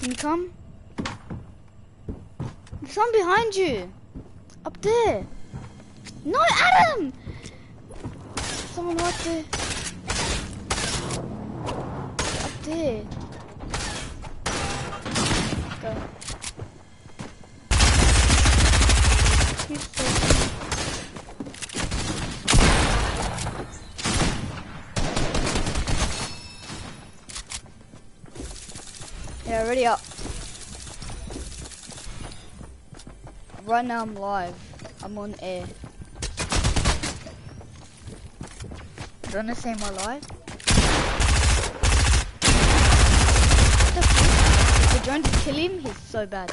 Can you come? There's someone behind you. Up there. No, Adam! Someone right there. Up there. Go. He's so yeah, ready up. Right now I'm live. I'm on air. Do you wanna see my live? If you're trying to kill him, he's so bad.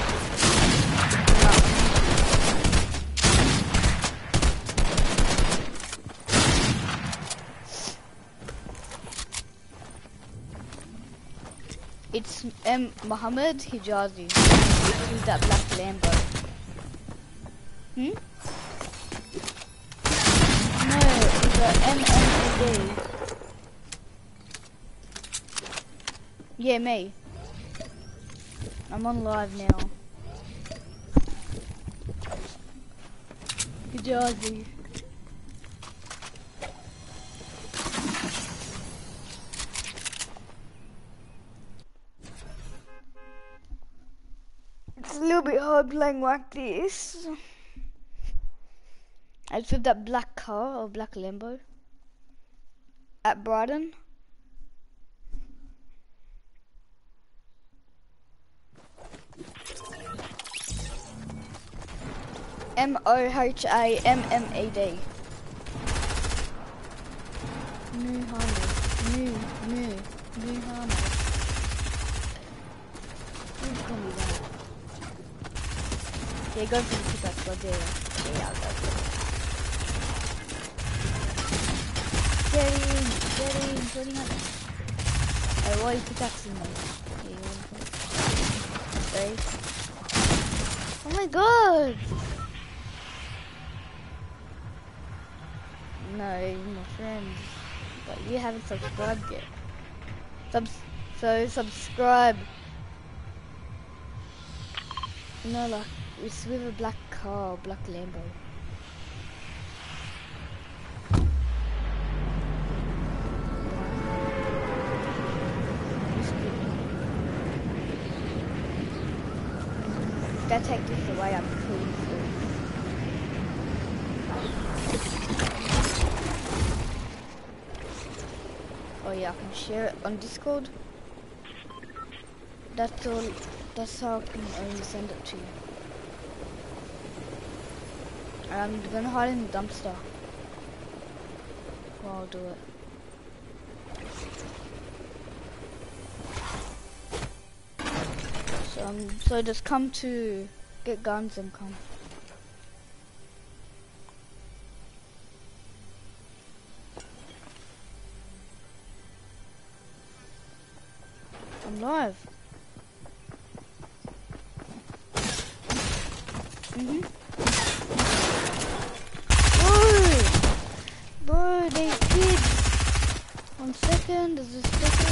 It's Mohammed Hijazi. He's that black Lambo. Hmm? No, it's a MMAD. Yeah, me. I'm on live now. Hijazi. It's a little bit hard playing like this. I just with that black car or black Lambo at Brighton. MOHAMMAD. Muhammad. Who's gonna be that? Yeah, go for the pickaxe, go there. Yeah, I'll go for it. Get in, 29. Hey, why are you pickaxing me? Yeah, oh my god! No, you're my friend. But you haven't subscribed yet. So subscribe. You know, like, it's with a black car, black Lambo. Gotta take this away, I'm pretty full. Oh yeah, I can share it on Discord. That's all, that's how I can only send it to you. I'm gonna hide in the dumpster. Well, I'll do it. So just come to get guns and come. I'm live. Bro, they kids. 1 second, there's a second.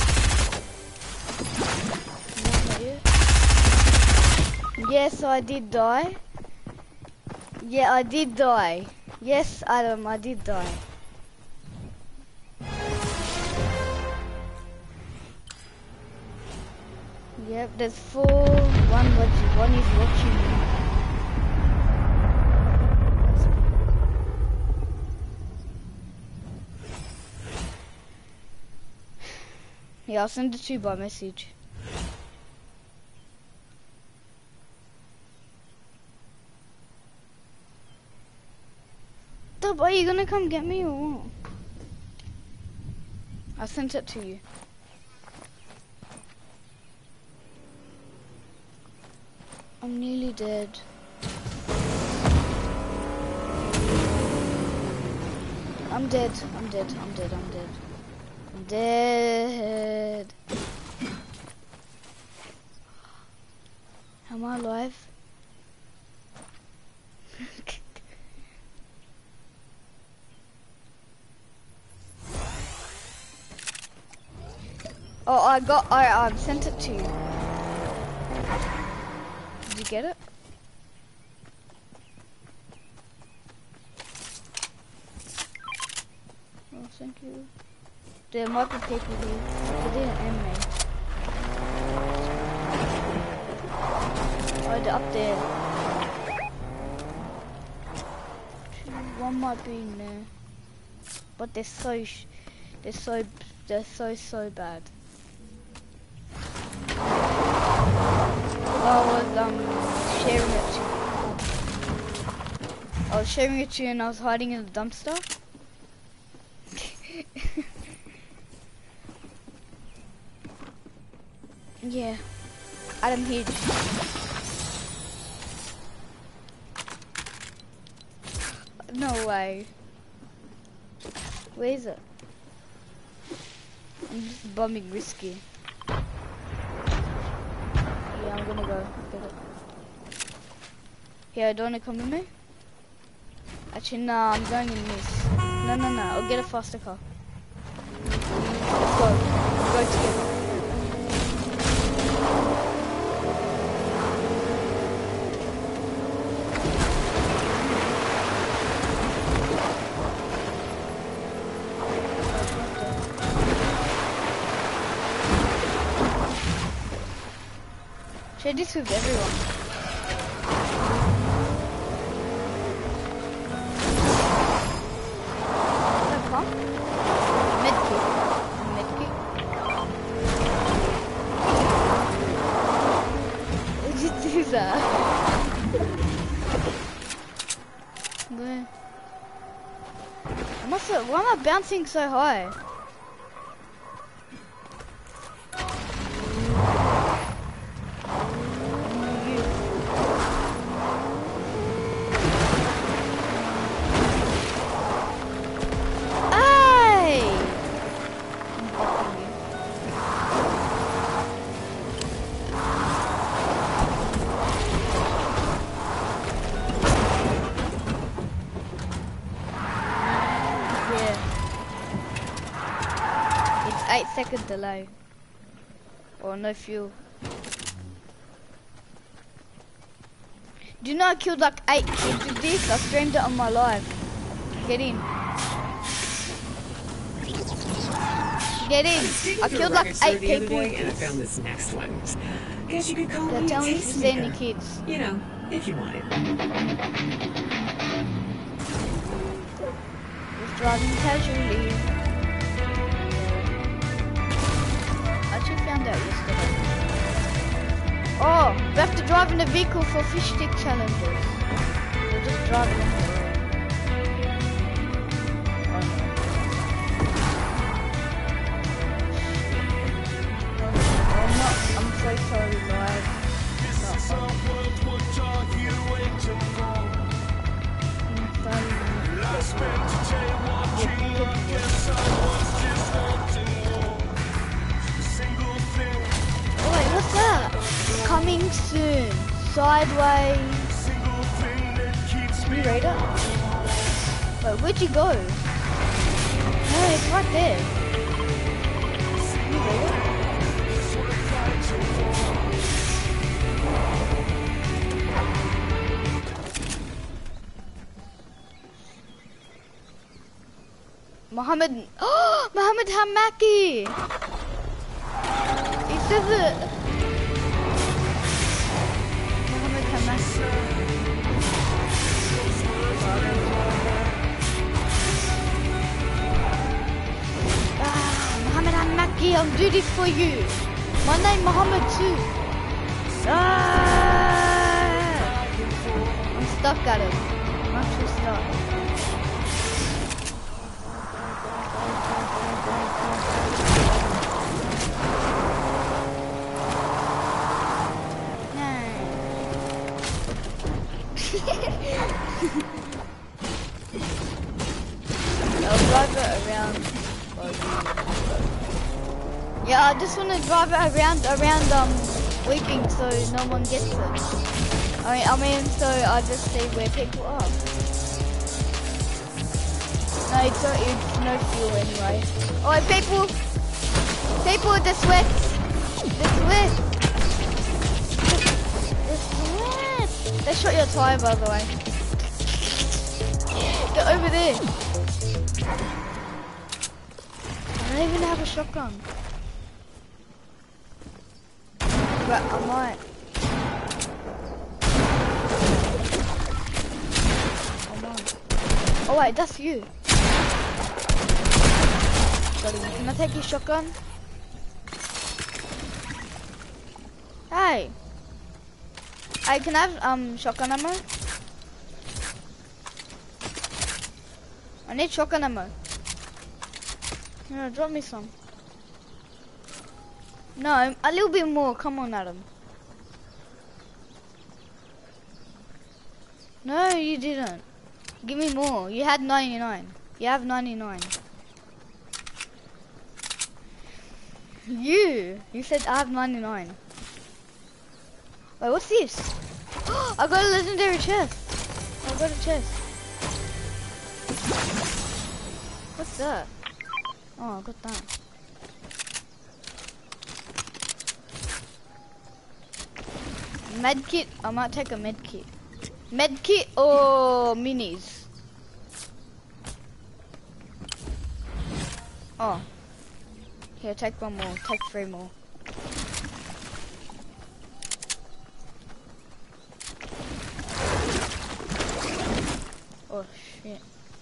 Yes, I did die. Yeah, I did die. Yes, Adam, I did die. Yep, there's 4. One is watching me. Yeah, I'll send it to you by message. Dub, are you gonna come get me or what? I sent it to you. I'm nearly dead. I'm dead. I'm dead. Am I alive? Oh, I sent it to you. Did you get it? Oh, thank you. There might be people here. They didn't end me. Oh, they're up there. One might be in there. But they're so bad. Sharing it to you. I was sharing it to you and I was hiding in the dumpster. Yeah. Adam Hedge. No way. Where is it? I'm just bombing risky. Yeah, I'm gonna go get it. Yeah, don't wanna come with me? Actually, nah, I'm going in this. No, I'll get a faster car. Let's go. Go together. Share this with everyone. Come. Medkit. What did you do that? Where? Why am I bouncing so high? Second delay. Or no fuel. Do you know I killed like 8 kids with this? I streamed it on my live. Get in. Get in. I killed like 8 people with and I this. found this next one. Guess you could call They're me telling me if Taste there's any Maker. kids. You know, if you wanted. Just driving casually. Found out yesterday. Oh, we have to drive in a vehicle for fish stick challenges. We'll just drive it in the road. I'm so sorry, guys. What's that? Coming soon. Sideways. Can you read it? Wait, where'd you go? No, it's right there. Can you read it? Mohammed. Oh, Mohammed Hamaki. He says it. Mohammed Hamaki. Mohammed Hamaki, I'll do this for you. My name Mohammed too. I'm stuck at it. I'm actually stuck. I'll drive it around. Yeah, I just want to drive it around weeping so no one gets it. I mean, so I just see where people are. No, it's no fuel anyway. Alright, people. People, the sweat. The sweat. The sweat. They shot your tire, by the way. Get over there. I don't even have a shotgun. But I might. Oh wait, that's you. Sorry, can I take your shotgun? Hey. Hey, can I have shotgun ammo? I need shotgun ammo. No, drop me some. No, a little bit more. Come on, Adam. No, you didn't. Give me more. You had 99. You have 99. You said I have 99. Wait, what's this? I got a legendary chest. I got a chest. What's that? Oh, I got that. Medkit. I might take a medkit. Medkit or minis? Oh. Here, take one more. Take 3 more. Oh shit.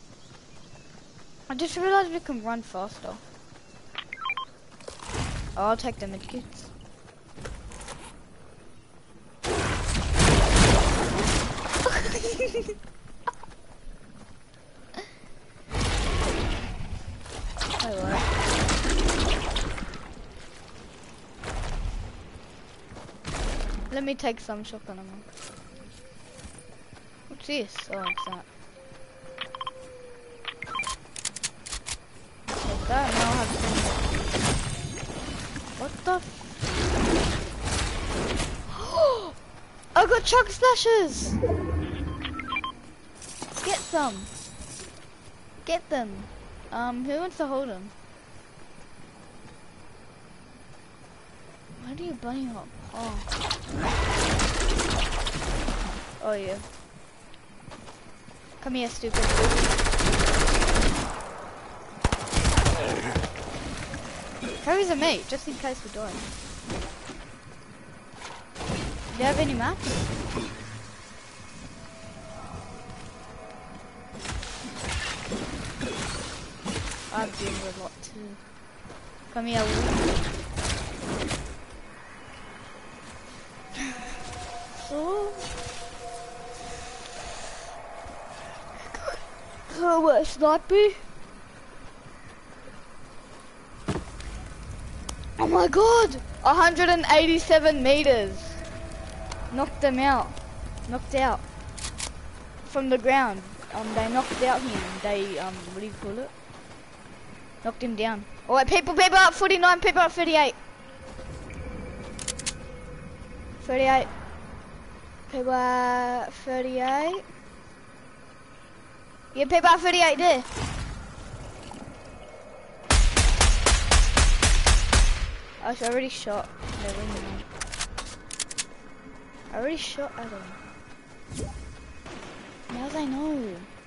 I just realized we can run faster. Oh, I'll take the medkits. Let me take some shotgun ammo. What's this? Oh, it's that. Take that, now I have some. What the f— I got chug splashes! Get some. Get them. Who wants to hold them? Why do you bunny hop? Oh. Oh yeah. Come here, stupid. Carries a mate, just in case we die. Do you have any maps? I'm doing a lot too. Come here, Oh, what, sniper? Oh my god! 187 meters! Knocked them out. Knocked out. From the ground. They knocked out him. They, what do you call it? Knocked him down. Alright, people up 49, people up 38. 38. People at 38. Yeah, people at 38 there. I already shot. I already shot at him. Now they know.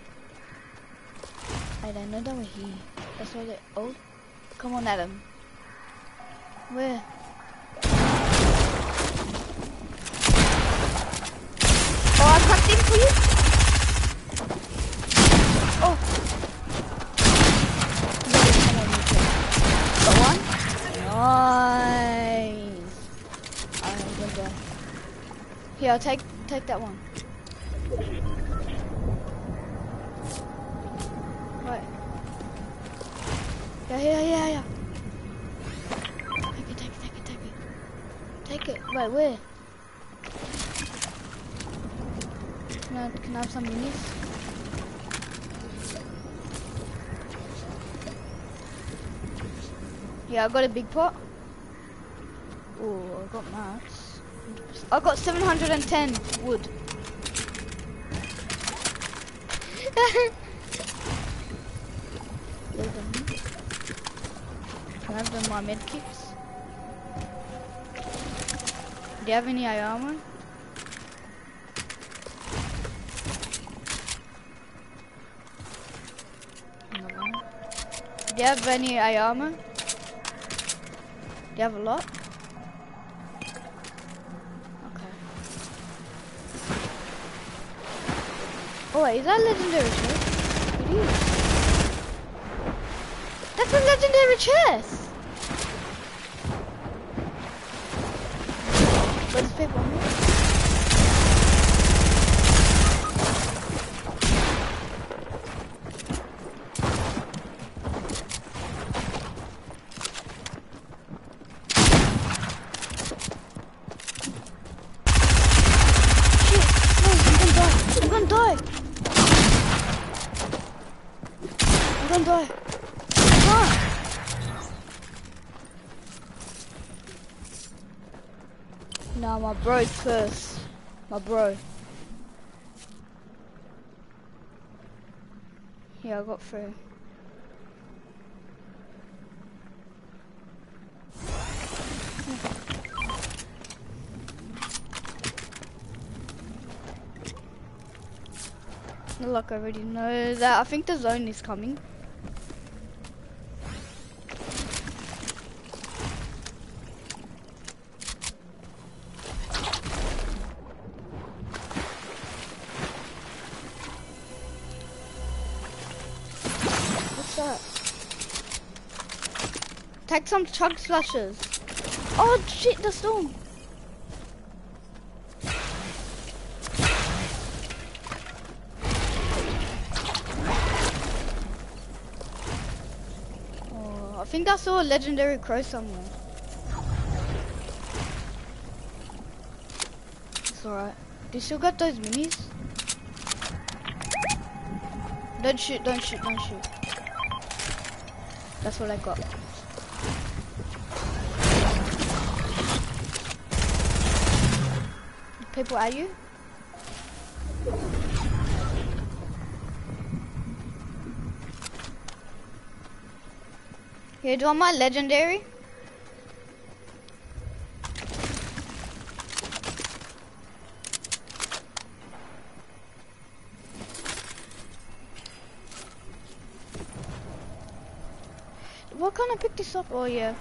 Hey, they know that we're here. That's why they— oh, come on, Adam. Where? Oh, I cracked him for you. Oh. Got one. Nice. I'm gonna die. Here, I'll take that one. Right. Yeah. Take it. Wait, where? Can I have some minis? Yeah, I got a big pot. Oh, I got mats. I got 710 wood. Can I have my medkits? Do you have any armor? Do you have any armor? Do you have a lot? Okay. Oh wait, is that a legendary chest? It is. That's a legendary chest! Let's pick one more. Nah, my bro's first. My bro. Yeah, I got through. Look, I already know that. I think the zone is coming. Take some chug slashes. Oh shit, the storm. Oh, I think I saw a legendary crow somewhere. It's alright. Do you still got those minis? Don't shoot, don't shoot, don't shoot. That's what I got. People at you? Here, do you want my legendary? What can I pick this up? Oh yeah.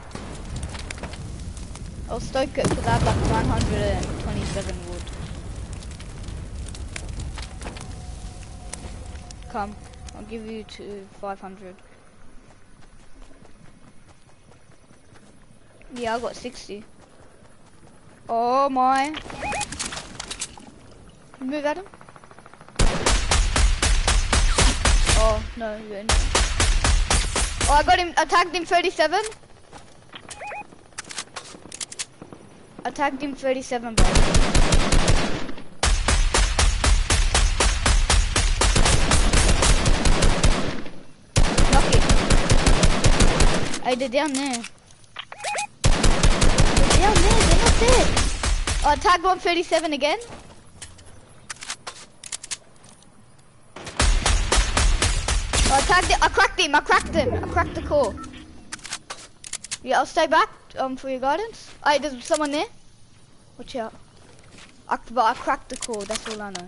I'll stoke it because I have like 127 wood. Come, I'll give you 500. Yeah, I got 60. Oh my. Move at him. Oh no, you're in. Oh, I got him. I tagged him 37. I tagged him 37, bro. Knock it. Hey, they're down there. They're down there, they're not there. Oh, I tagged 137 again. Oh, I tagged it. I cracked him. I cracked him. I cracked the core. Yeah, I'll stay back for your guidance. Hey, there's someone there. Watch out. But I cracked the core, that's all I know.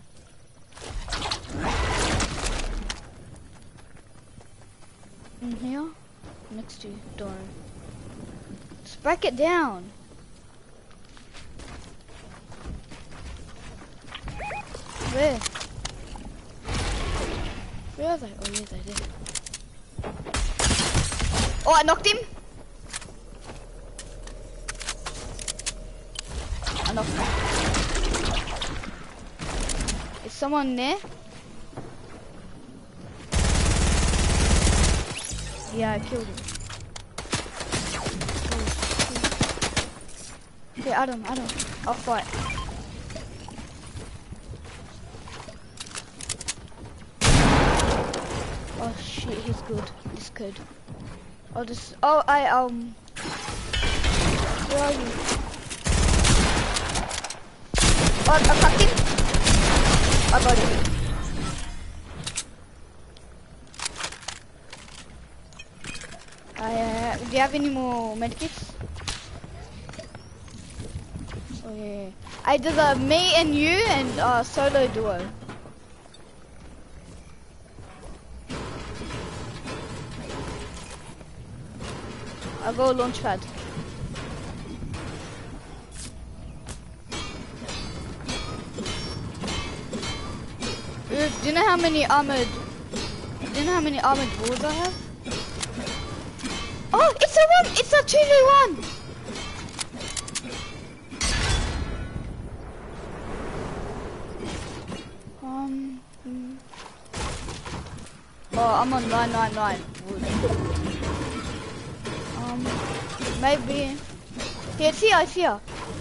In here? Next to you, don't worry. Just break it down. Where? Where are they? Oh yeah, they're there. Oh, I knocked him. I knocked him. Is someone there? Yeah, I killed him. Okay, Adam, I'll fight. Oh shit, he's good. He's good. I'll just. Oh, where are you? Oh, I cracked him. I got him. Do you have any more medkits? Oh yeah. I did me and you and solo duo. I'll go launch pad. Oof, do you know how many armored walls I have? Oh, it's a 1! It's a 2v1! Oh, I'm on 999 wood. Maybe. Here, it's here, it's here.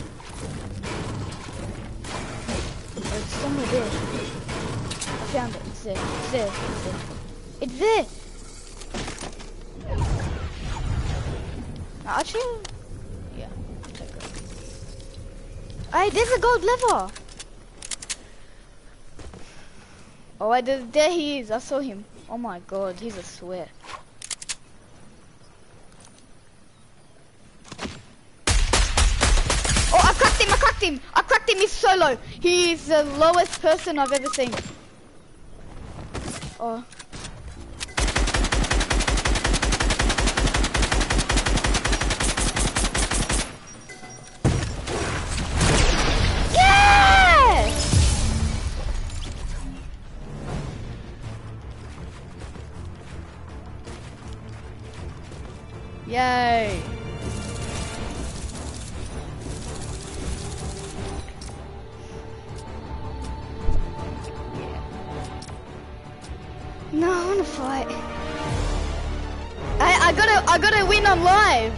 Oh, it's somewhere there. I found it. It's there. It's there. It's there. It's there. Actually, yeah. Take it. Hey, there's a gold lever. Oh, there he is. I saw him. Oh my god, he's a sweat. Oh, I cracked him. He's so low. He's the lowest person I've ever seen. Oh. Yay! No, I wanna fight. I gotta win on live.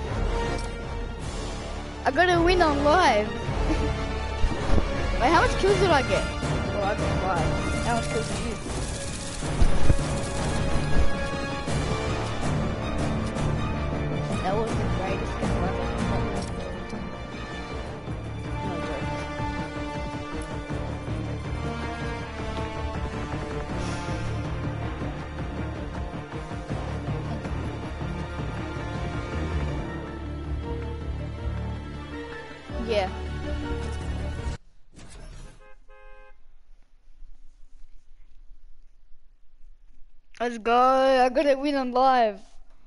I gotta win on live. Wait, how much kills did I get? Oh, I got 5. How much kills did you? That was the greatest thing ever. No joke. Yeah. Let's go. I gotta win on live.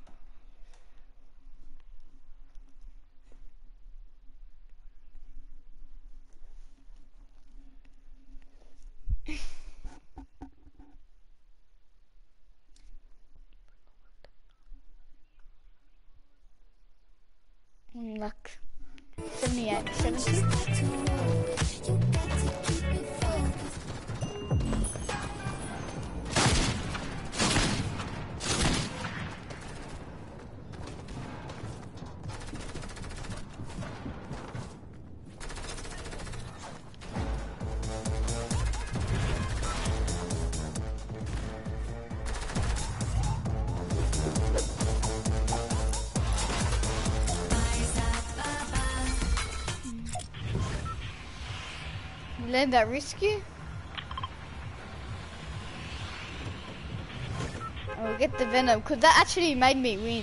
Like 78, 70. Let that risk you? I'll get the venom, because that actually made me win.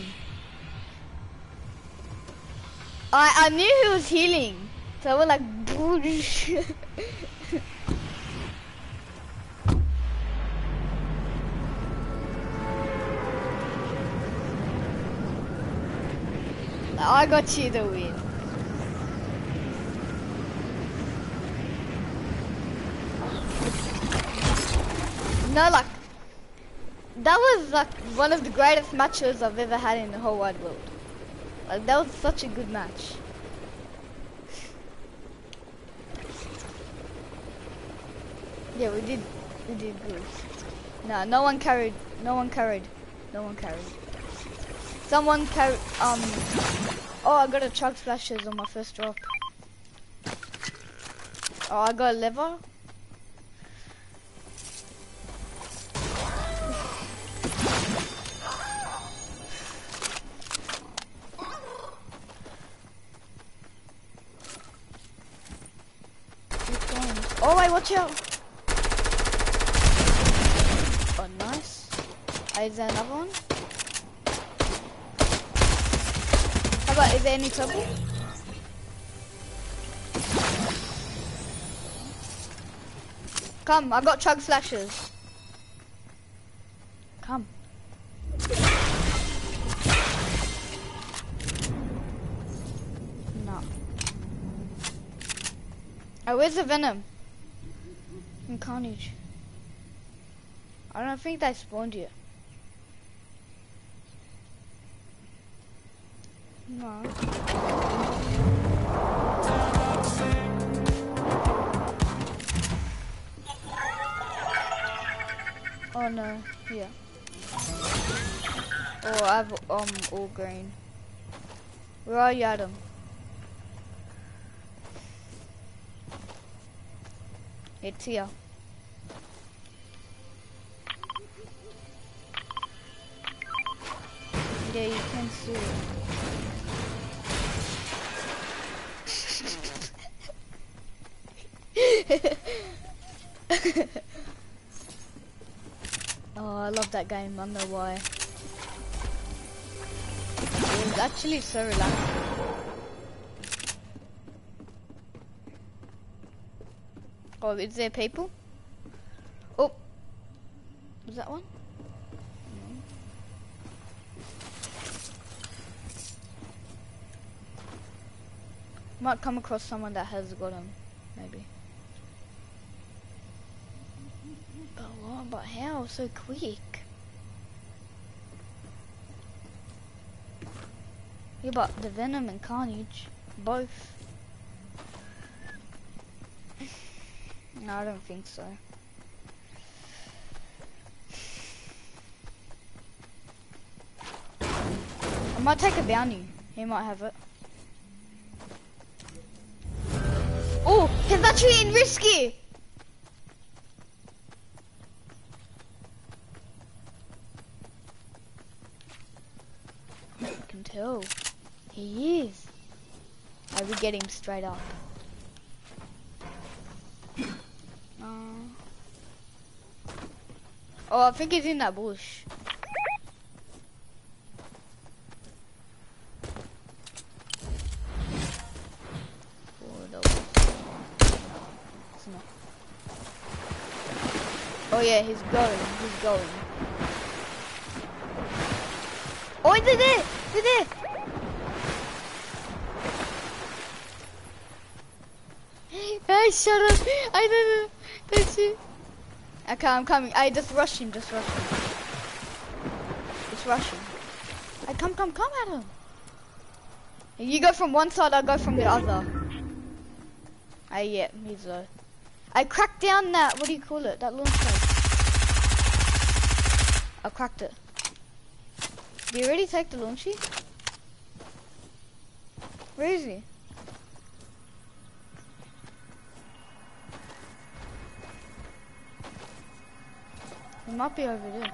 I knew he was healing, so I was like, boosh. I got you the win. No, like, that was like one of the greatest matches I've ever had in the whole wide world. Like, that was such a good match. Yeah, we did good. No one carried. Someone carried, oh, I got a chug splashes on my first drop. Oh, I got a lever. Oh wait, watch out! Oh, nice. Is there another one? How about, is there any trouble? Come, I got chug flashes. Come. No. Oh, where's the venom? And carnage. I don't think they spawned yet. No. Oh no, here. Oh, I have all green. Where are you, Adam? It's here. Yeah, you can see it. Oh, I love that game, I don't know why. It was actually so relaxing. Oh, is there people? Oh, was that one? No. Might come across someone that has got him, maybe. But what? But how? So quick? Yeah, but the venom and carnage, both. No, I don't think so. I might take a bounty. He might have it. Oh, he's actually in risky. I can tell. He is. I will get him straight up. Oh, I think he's in that bush. Oh yeah, he's going. Oh, they're there! They're there! Hey, shut up! I don't know. That's it. Okay, I'm coming. I just rush him. Just rush him. It's rushing. Hey, come at him. You go from one side, I go from the other. Hey, yeah, he's low. I cracked down that, what do you call it? That launch pad. I cracked it. Did you already take the launchy? Where is he? He might be over there.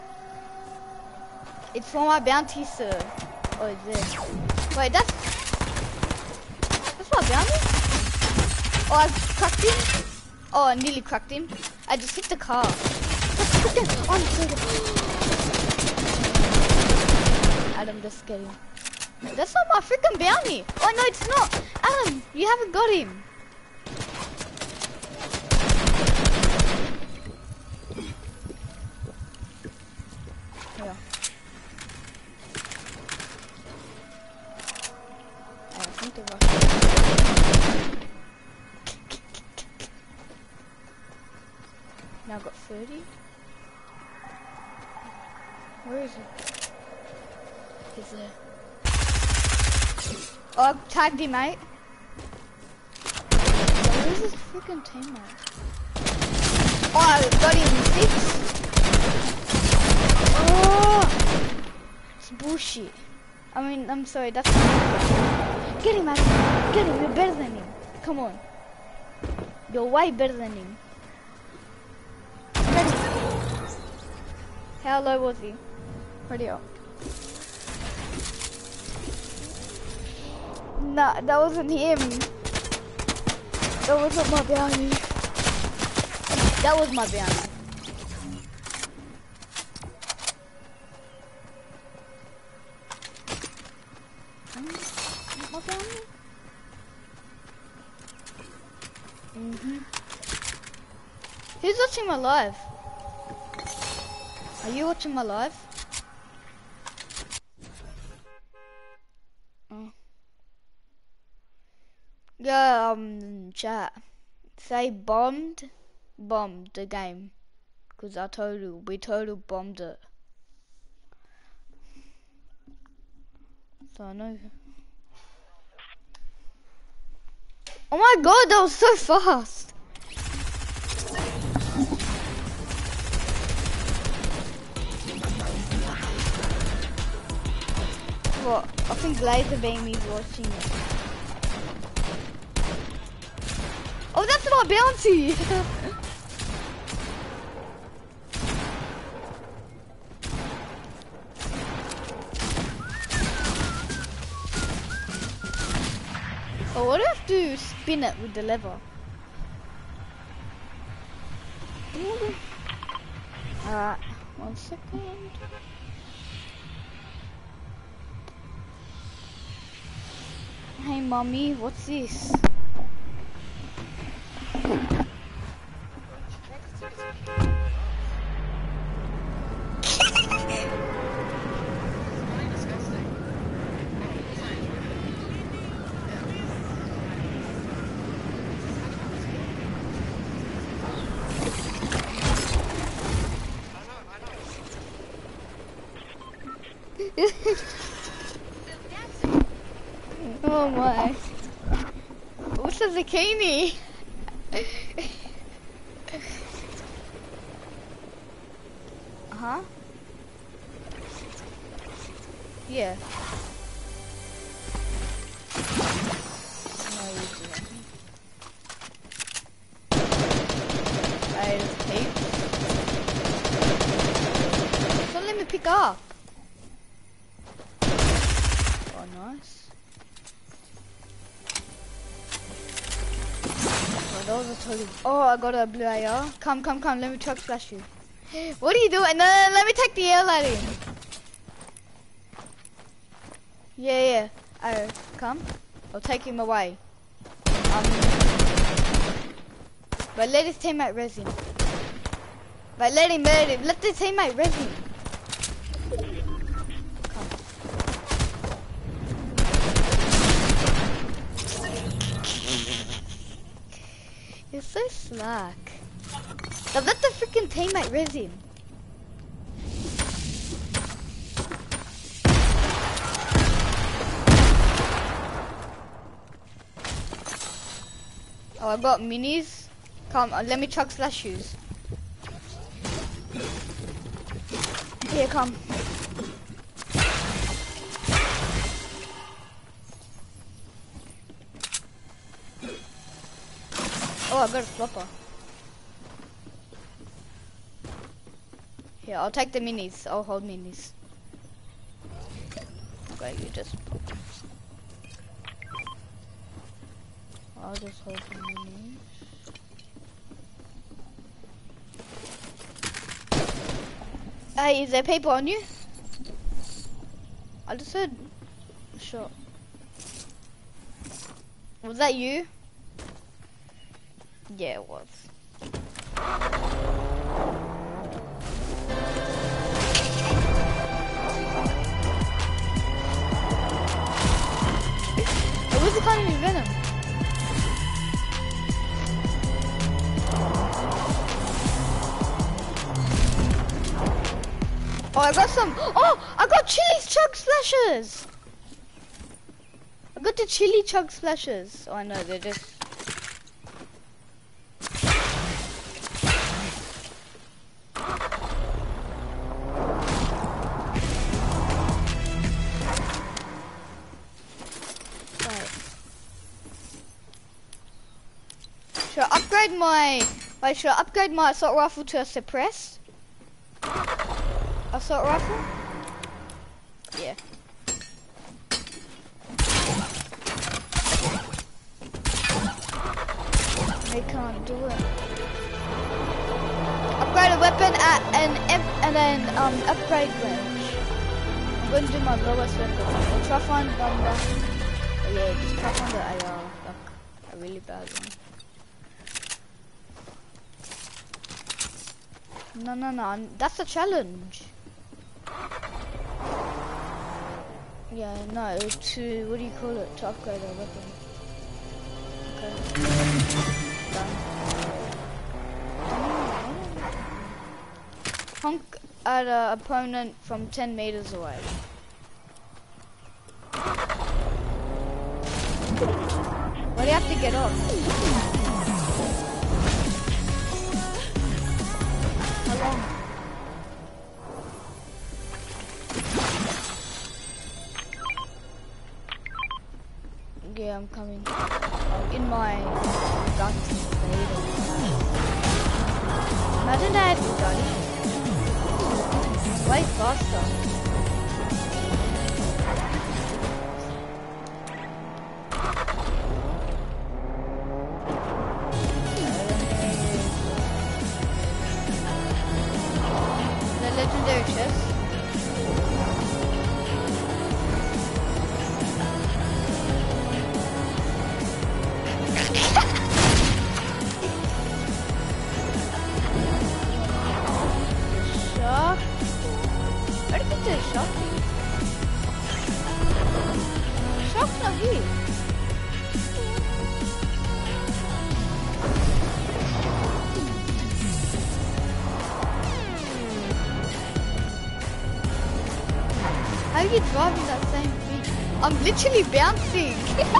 It's for my bounty, sir. Oh, it's there. Wait, that's my bounty? Oh, I cracked him? Oh, I nearly cracked him. I just hit the car. Oh, I'm so good. Adam, just get him. That's not my freaking bounty. Oh, no, it's not. Adam, you haven't got him. Yeah. I think they're rushing. Now I've got 30. Where is he? He's there. Oh, I tagged him, mate. Where's his freaking teammate? Oh, I got him 6. Oh, it's bullshit. I mean, I'm sorry, that's not Get him, Adam. Get him, you're better than him. Come on. You're way better than him. How low was he? Pretty up. Nah, that wasn't him. That wasn't my bounty. That was my bounty. My bounty? Who's watching my live? Are you watching my live? Oh. Yeah, chat. Say bombed the game. Cause we total bombed it. So I know. Oh my god, that was so fast. What? I think Laserbeam is watching it. Oh, that's not bouncy! Oh, what do I have to spin it with the lever? Alright, 1 second. Hey mommy, what's this? Oh my. What's a zucchini? Huh? Yeah. No, you didn't. I just hate. Don't let me pick up. Oh, nice. Oh, that was a total. Oh, I got a blue AR. Come, let me truck splash you. What are you doing? No, let me take the air lady. Yeah. Oh, come. I'll take him away. But let his teammate res him. But let him. Let the teammate res him. Come. You're so slack. Now let the freaking teammate res him. Oh, I got minis. Come, let me chuck slash shoes. Here, come. Oh, I got a flopper. Here, I'll take the minis. I'll hold minis. Okay, you just... I'll just hold the minis. Hey, is there people on you? I just heard a shot. Was that you? Yeah, it was. It was the kind of venom. Oh, I got some. Oh, I got chili chug splashes. I got the chili chug splashes. Oh, I know, they're just. Should I upgrade my assault rifle to a suppressed? Assault rifle? Yeah. They can't do it. Upgrade a weapon at and then upgrade range. I'm going to do my lowest weapon. I'll try find yeah, just try find the AR, like a really bad one. No. That's a challenge. Yeah, no, to, what do you call it? To upgrade our weapon. Okay. Done. Honk at an opponent from 10 meters away. Why do you have to get off? How long? Yeah, I'm coming. In my gun later. Imagine that gun. Way faster. The legendary chest. How are you driving that same thing? I'm literally bouncing.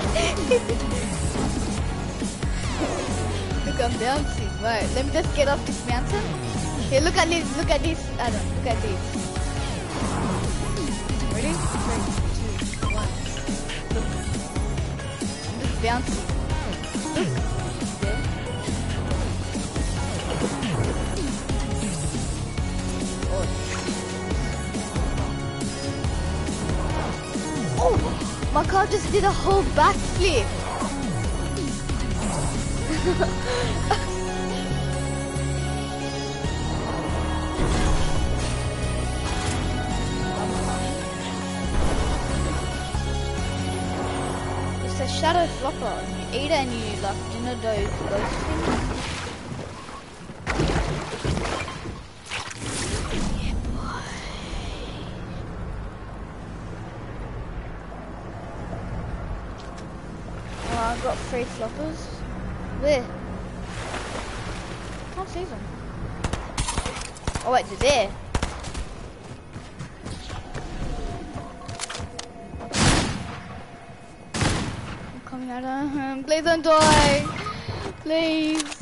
Look, I'm bouncing. Right, let me just get off this mountain. Here, look at this, Adam, look at this. Ready? 3, 2, 1. Look. I'm just bouncing. Look. There. Oh, my car just did a whole backflip. It's a shadow flopper. You eat it and you like, you know those ghost things? I got 3 floppers. Where? Can't see them. Oh wait, they're there. I'm coming out of him. Please don't die. Please.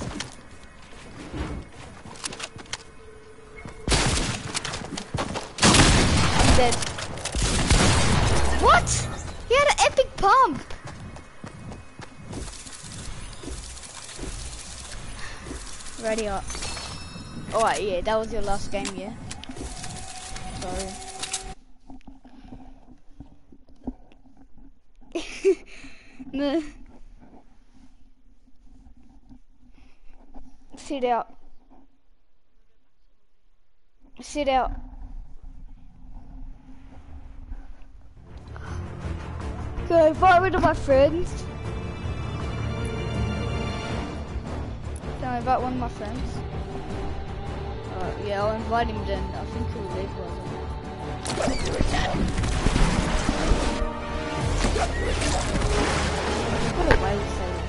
I'm dead. What? He had an epic pump. Ready up. Alright, yeah, that was your last game, yeah? Sorry. No. Sit out. Sit out. Go invite one of my friends. Can I invite one of my friends? Yeah, I'll invite him then. I think he'll leave one. What a way to say it.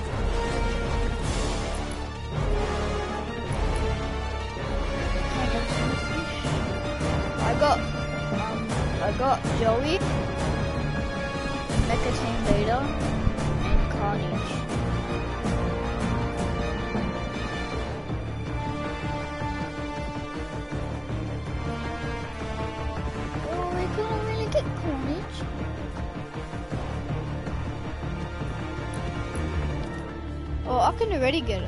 I got Joey, Mecha Team Leader, and Carnage. Carnage. Oh, I can already get it.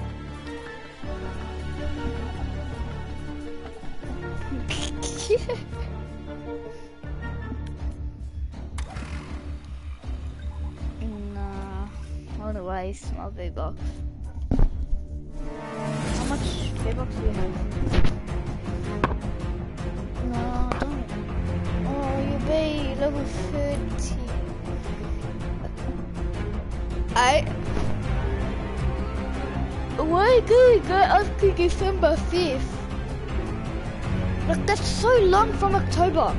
Nah, I wanna waste my big box. How much big box do you have? No, I don't. Oh, you be level 30. Why did I go after December 5th? Look, that's so long from October.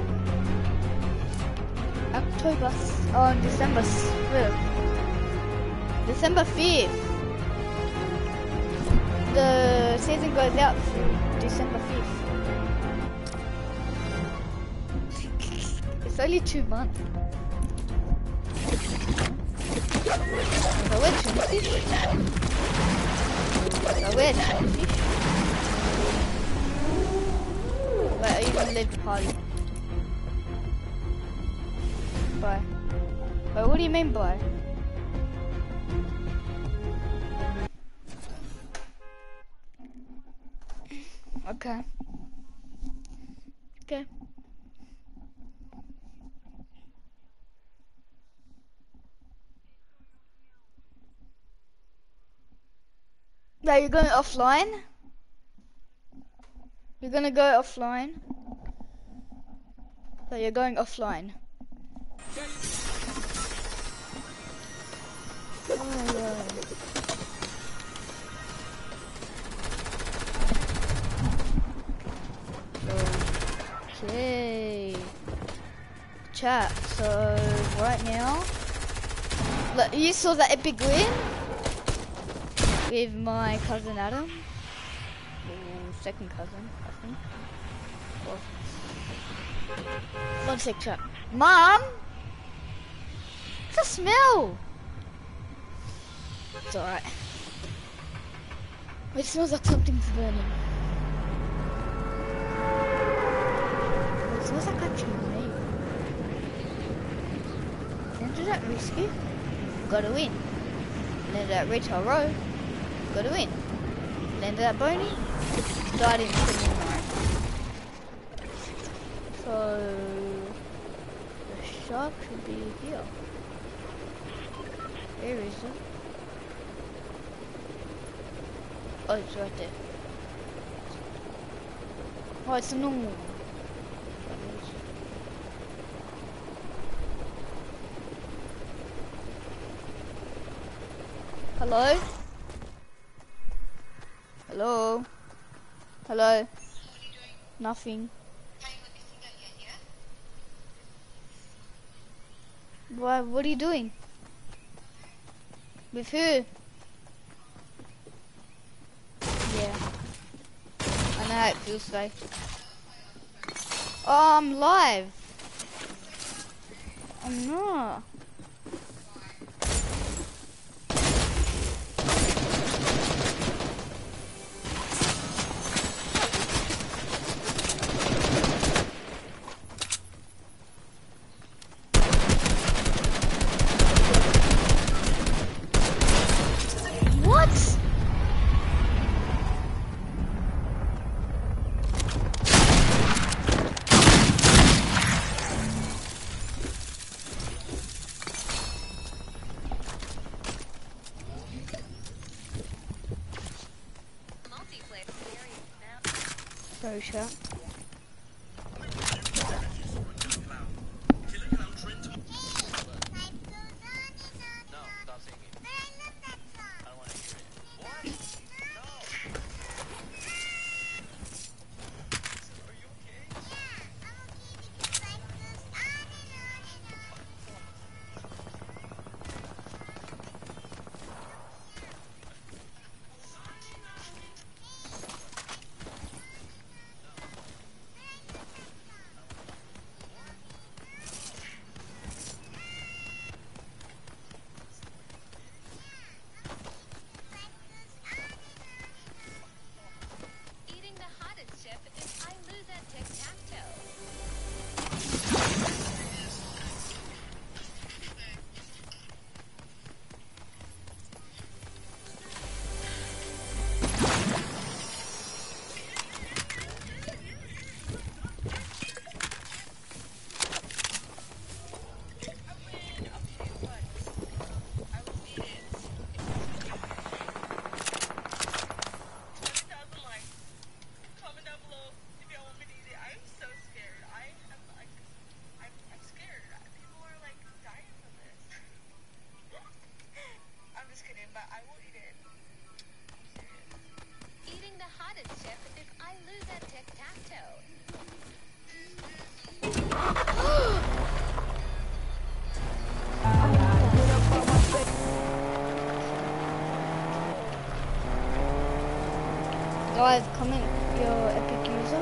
October, December 5th. December 5th. The season goes out through December 5th. It's only 2 months. So we're twinfish. Wait, are you gonna leave the party? Bye. Wait, what do you mean by? Okay. Okay. Now you're going offline? You're gonna go offline? So you're going offline. Okay. Chat, so right now, look, you saw that epic win with my cousin Adam, or second cousin, I think. Well, one sec, chat. Mom, what's the smell? It's alright. It smells like something's burning. It smells like actually me. Enter that risky, gotta win. Enter that retail row, gotta win. Enter that bony, died in 29. So the shark should be here. Where is it? Oh, it's right there. Oh, it's a normal one. Hello? Hello? Hello? Nothing. Why, what are you doing? With who? Yeah. I know how it feels like. Oh, I'm live. I'm not. Sorry, chat. Eating the hottest chip if I lose at tic-tac-toe. Guys, comment your epic user.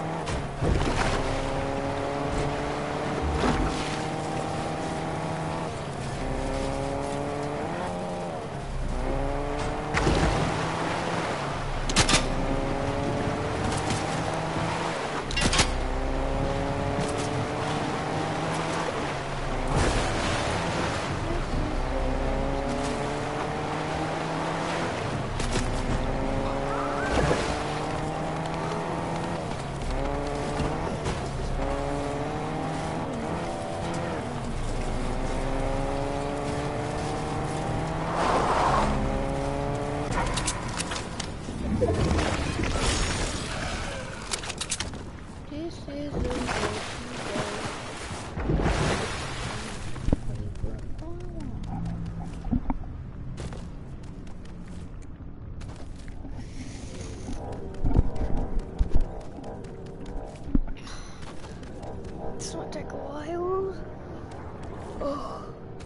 This might take a while. Oh.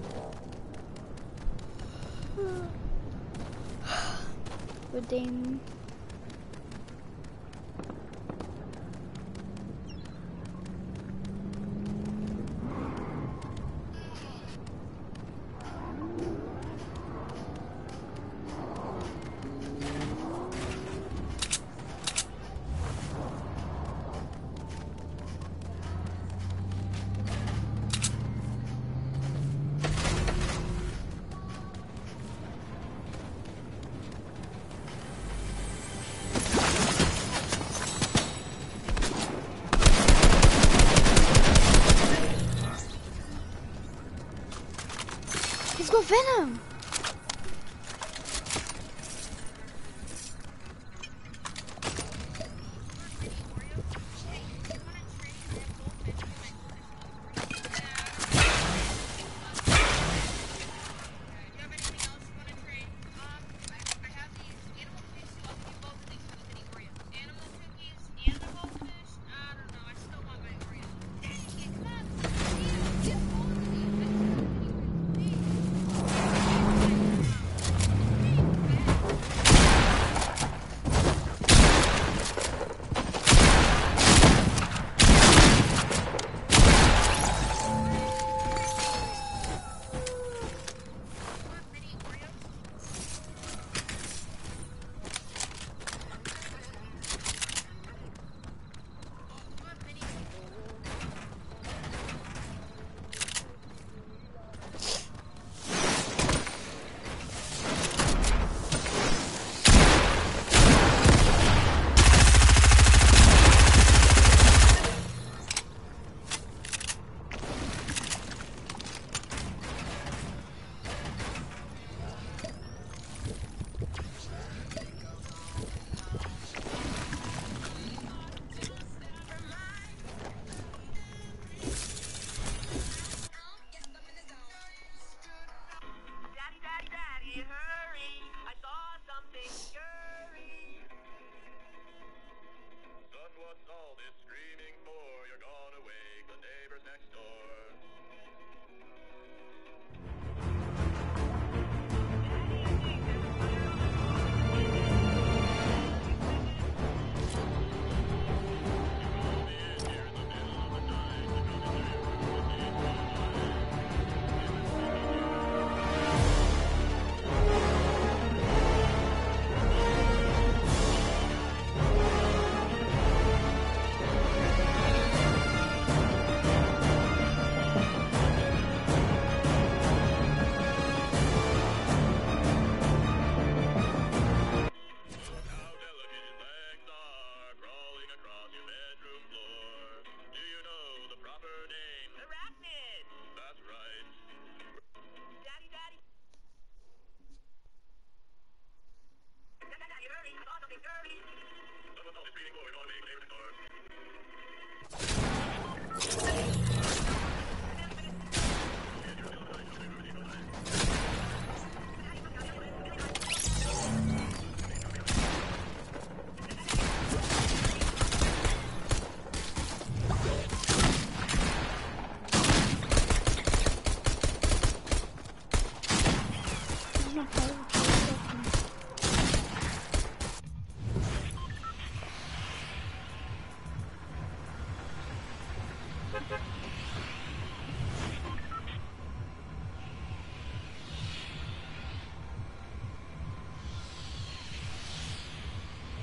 Redeem. He's got venom!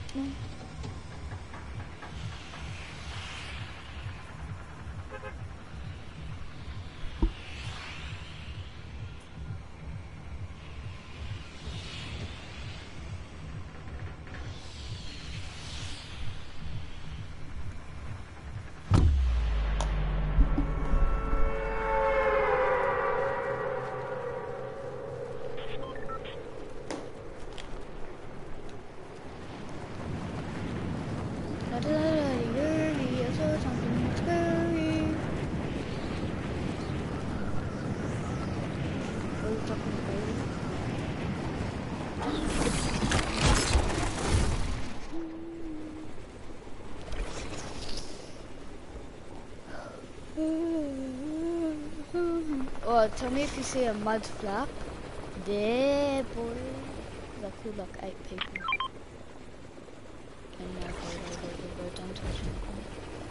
Oh, tell me if you see a mud flap. There, boy. That killed like 8 people. And now go, don't touch anything.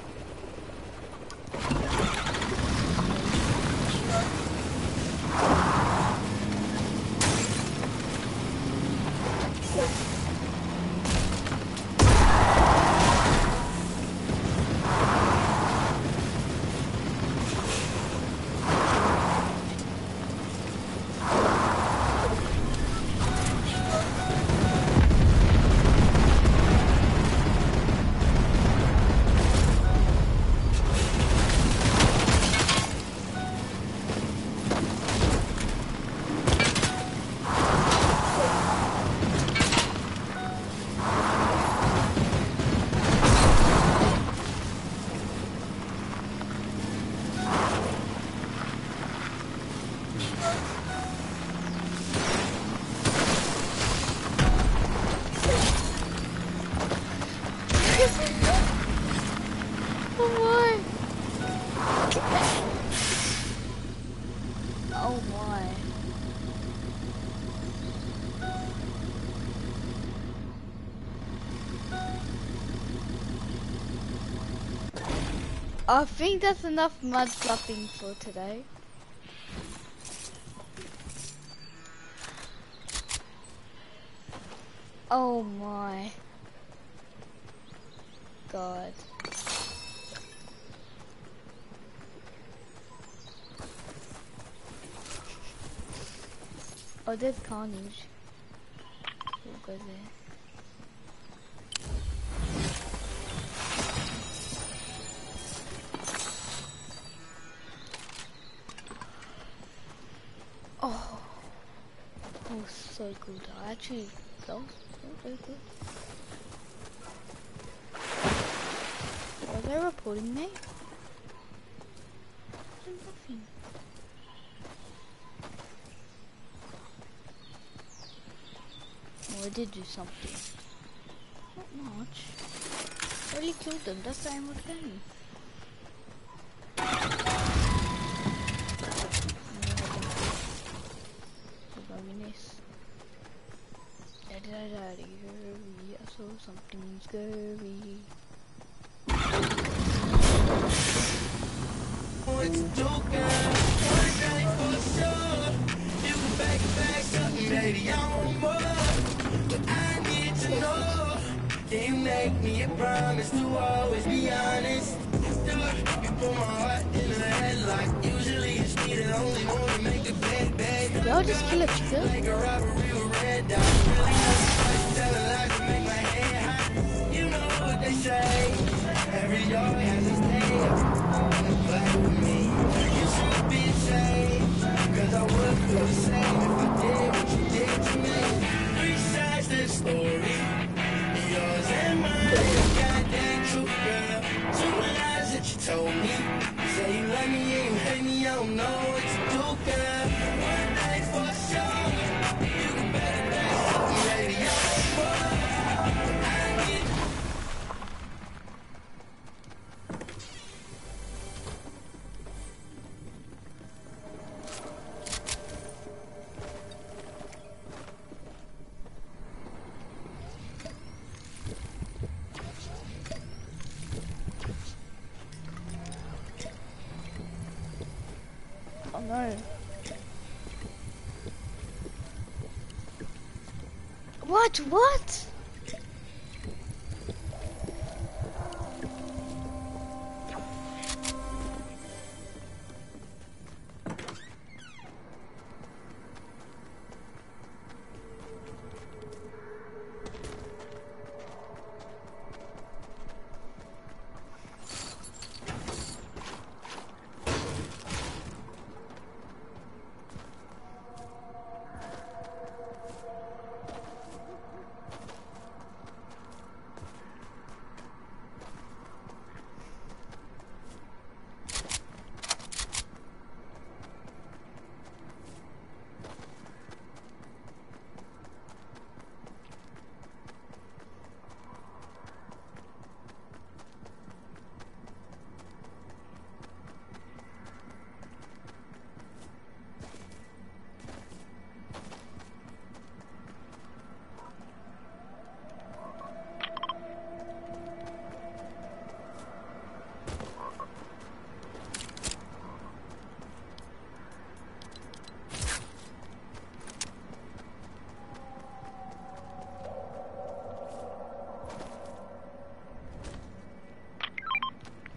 Oh my. I think that's enough mud fluffing for today. Oh my god. Oh, there's carnage. We'll go there. Oh, that was so good. I actually, that was so good. Are they reporting me? Nothing. Oh, I did do something. Not much. I already killed them. That's the aim of the game. I saw something scary. It's a joke, one night for sure. You can back something, baby, I want more. But I need to know. Can you make me a promise to always be honest? You put my heart in a headlock. Usually it's me that only want to make the bed, babe. Y'all just kill a chicken? Like a robbery with red dot. Really know telling lies to make my head hot. You know what they say. Every dog has its day. Black with me, you should be ashamed. Cause I would feel the same if I did what you did to me. 3 sides to the story, yours and mine. Goddamn true, girl. 2 lies that you told me. You say you love me and you hate me, I don't know what to do, girl. One night for sure. You can better back something, baby, I need. Oh no. What?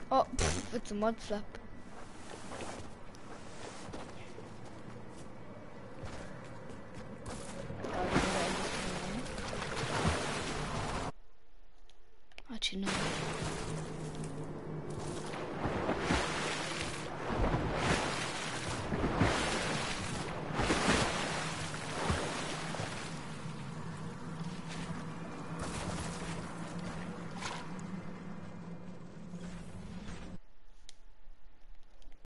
Oh, pff, it's a mud flap. Actually, no.